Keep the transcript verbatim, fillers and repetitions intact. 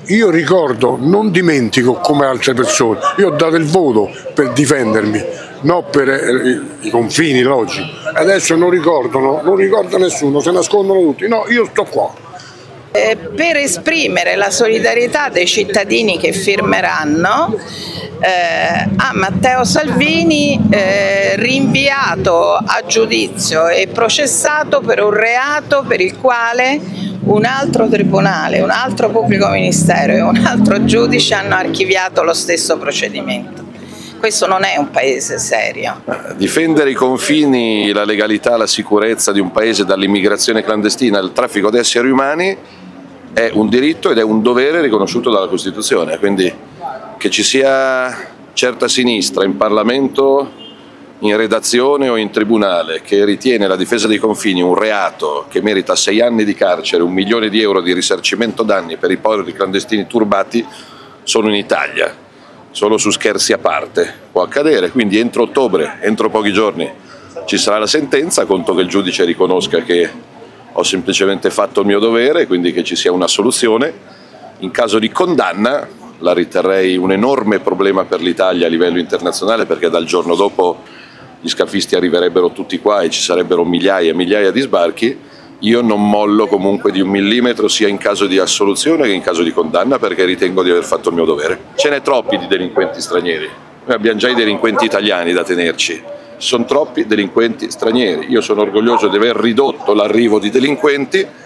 Io ricordo, non dimentico come altre persone, io ho dato il voto per difendermi, non per eh, i confini logici. Adesso non ricordano, non ricorda nessuno, se nascondono tutti. No, io sto qua. Eh, per esprimere la solidarietà dei cittadini che firmeranno eh, a Matteo Salvini, eh, rinviato a giudizio e processato per un reato per il quale un altro tribunale, un altro pubblico ministero e un altro giudice hanno archiviato lo stesso procedimento. Questo non è un paese serio. Difendere i confini, la legalità, la sicurezza di un paese dall'immigrazione clandestina e dal traffico di esseri umani è un diritto ed è un dovere riconosciuto dalla Costituzione, quindi che ci sia certa sinistra in Parlamento, in redazione o in tribunale che ritiene la difesa dei confini un reato che merita sei anni di carcere, un milione di euro di risarcimento danni per i poveri clandestini turbati, sono in Italia, solo su scherzi a parte può accadere, quindi entro ottobre, entro pochi giorni ci sarà la sentenza, conto che il giudice riconosca che ho semplicemente fatto il mio dovere, quindi che ci sia una soluzione. In caso di condanna la riterrei un enorme problema per l'Italia a livello internazionale, perché dal giorno dopo gli scafisti arriverebbero tutti qua e ci sarebbero migliaia e migliaia di sbarchi. Io non mollo comunque di un millimetro sia in caso di assoluzione che in caso di condanna, perché ritengo di aver fatto il mio dovere. Ce n'è troppi di delinquenti stranieri, noi abbiamo già i delinquenti italiani da tenerci. Ci sono troppi delinquenti stranieri, io sono orgoglioso di aver ridotto l'arrivo di delinquenti